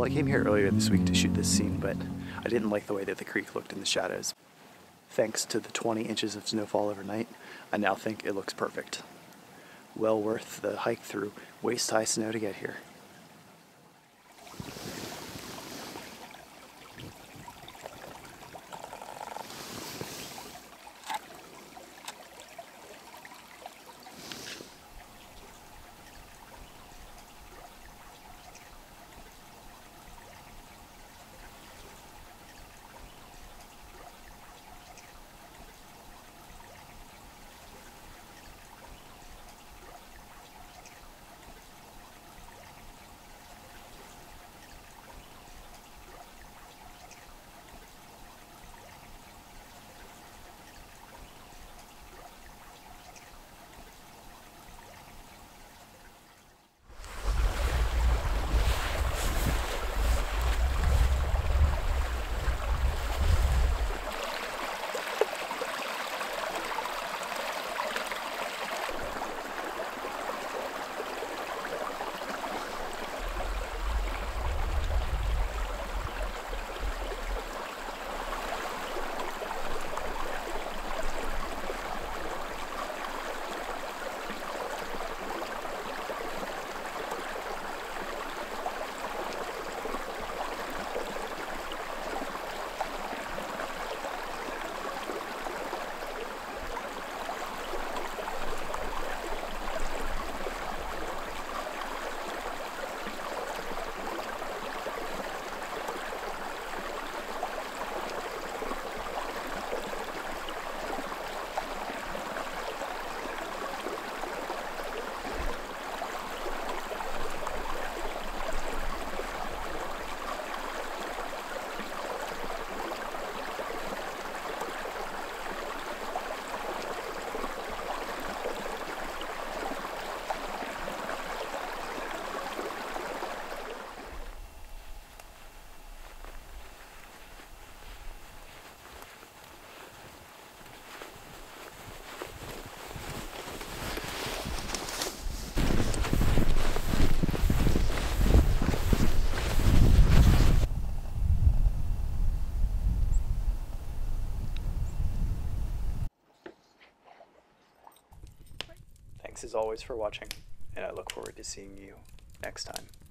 I came here earlier this week to shoot this scene, but I didn't like the way that the creek looked in the shadows. Thanks to the 20 inches of snowfall overnight, I now think it looks perfect. Well worth the hike through waist-high snow to get here. Thanks as always for watching, and I look forward to seeing you next time.